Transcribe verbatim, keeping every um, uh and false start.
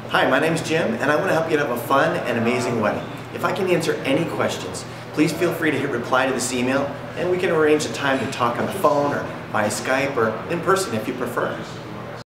Hi, my name is Jim, and I want to help you have a fun and amazing wedding. If I can answer any questions, please feel free to hit reply to this email, and we can arrange a time to talk on the phone or via Skype or in person if you prefer.